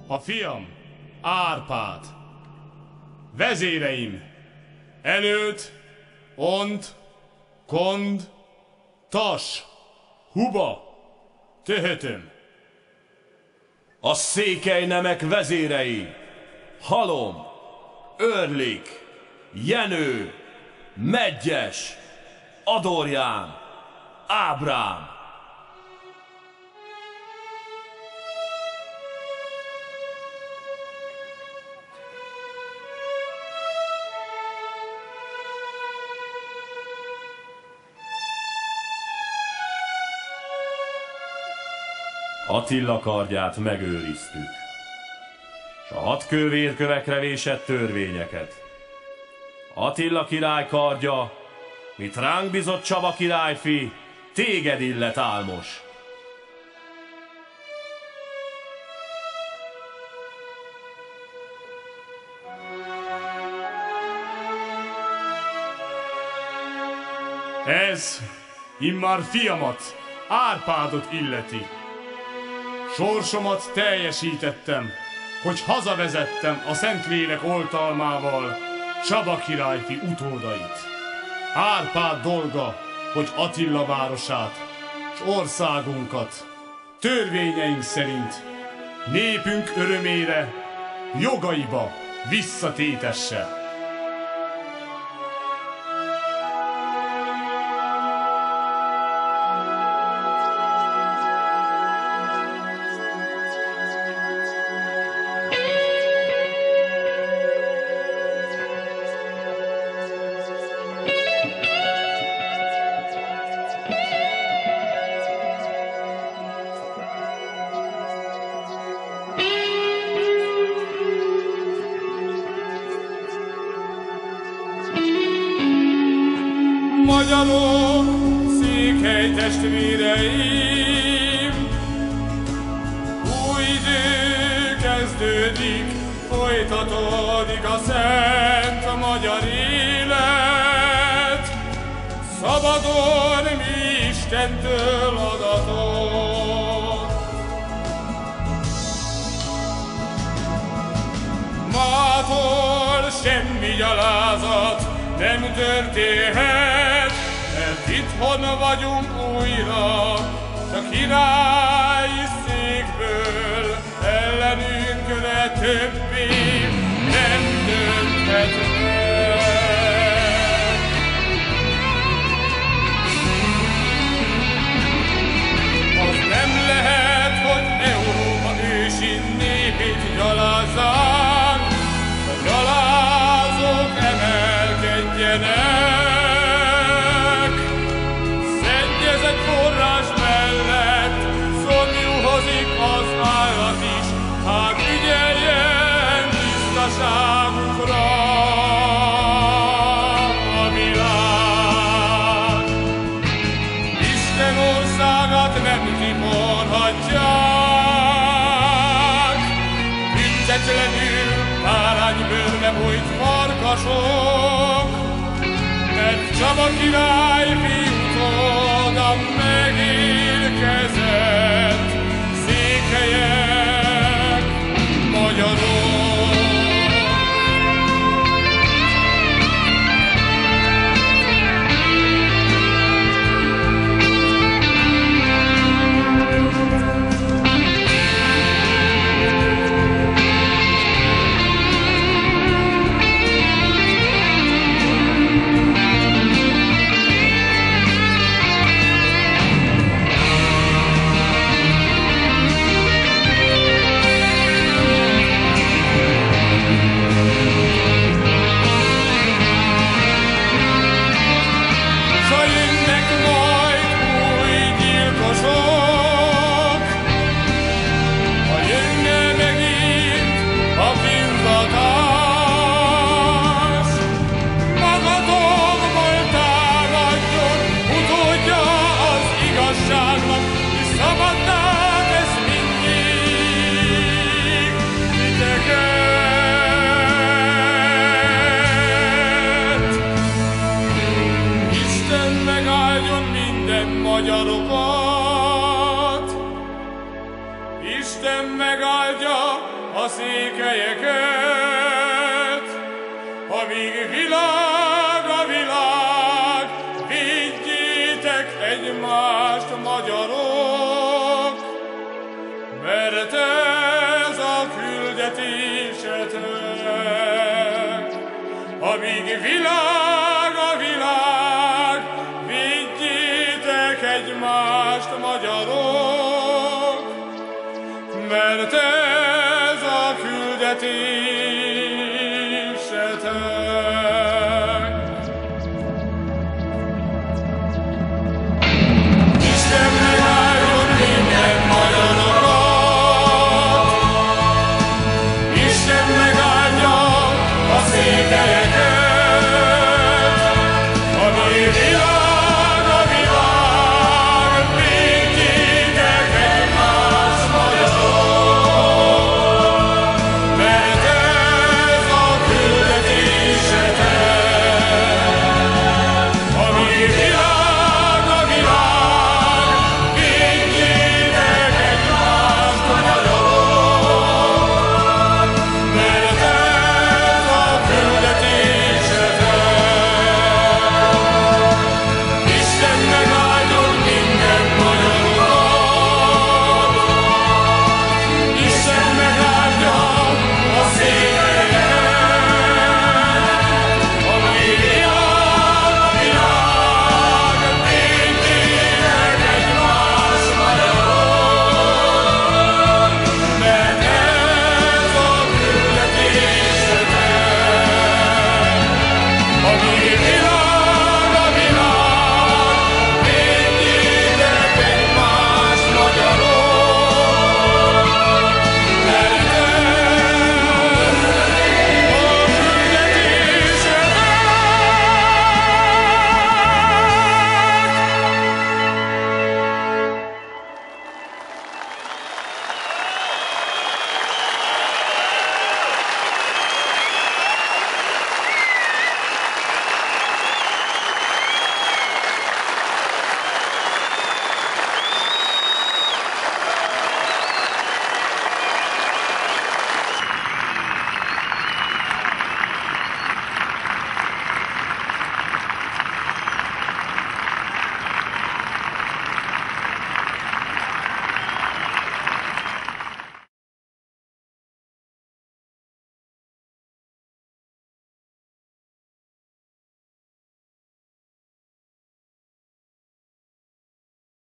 a fiam Árpád. Vezéreim, Előd, Ont, Kond, Tas, Huba, Töhötöm. A székelynemek vezérei, Halom, Örlik, Jenő, Medgyes, Adorján, Ábrám. Attila kardját megőriztük, s a 6 kővérkövekre vésett törvényeket. Attila király kardja, mit ránk bizott Csaba királyfi, téged illet álmos. Ez immár fiamat, Árpádot illeti. Sorsomat teljesítettem, hogy hazavezettem a Szentlélek oltalmával Csaba királyfi utódait. Árpád dolga, hogy Attila városát s országunkat törvényeink szerint népünk örömére jogaiba visszatétesse. Magyarok, székely testvéreim, új idő kezdődik, folytatódik a szent magyar élet, szabadon mi Istentől adatott. Mától semmi gyalázat nem történhet, mert itthon vagyunk újra, csak királyi székből ellenünkre többé nem dönthetnek. Az nem lehet, hogy Európa ősi népét gyalázzák, a gyalázók emelkedjenek. Szennyezett forrás mellett szomjúhozik az állat is, hát ügyeljen tisztaságukra a világ. Isten országát nem tiporhatják, büntetlenül báránybőrbe bújt farkasok, mert Csaba királyfi utóda megérkezett, székelyek, magyarok. amíg világ a világ, védjétek egymást, magyarok, mert ez a küldetésetek. Amíg világ a világ, védjétek egymást, magyarok, mert ez a küldetésetek.